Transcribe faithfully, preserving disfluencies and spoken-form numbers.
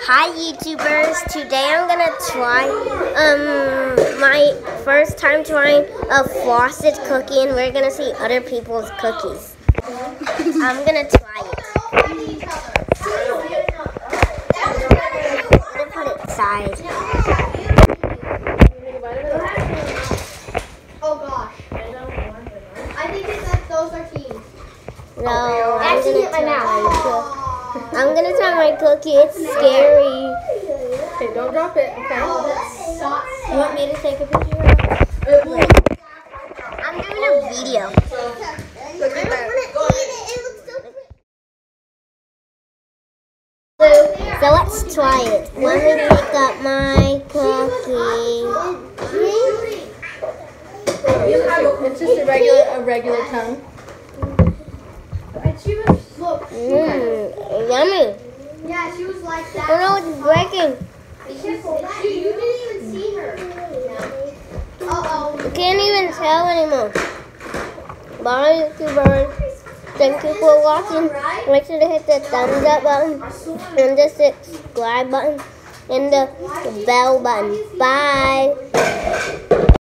Hi YouTubers, today I'm gonna try um my first time trying a frosted cookie, and we're gonna see other people's cookies. I'm gonna try it. I'm gonna put it aside. Oh gosh. I think it's that those are teams. No, I'm gonna try my cookie. I'm gonna try my cookie. It's scary. Okay, don't drop it, okay? You want me to take a picture of it? I'm doing a video. Look at that. So let's try it. Let me pick up my cookie. It's just a regular, a regular tongue. And she was look. Mmm, yummy. Yeah, she was like that. Oh no, it's breaking. She, you didn't even see her. Uh oh. You can't even tell anymore. Bye, YouTubers. Thank you for watching. Make sure to hit the thumbs up button and the subscribe button and the bell button. Bye.